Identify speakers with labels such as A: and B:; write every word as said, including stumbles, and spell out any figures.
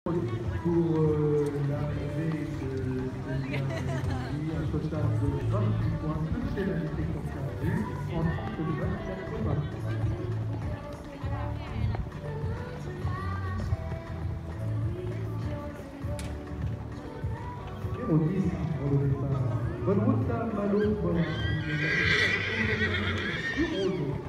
A: Pour euh, l'arrivée de, de un total de vingt-huit points, toute pénalité confondue, en trente-neuf vingt-quatre. Numéro dix pour le départ. Bonne route à Malo, bonne route.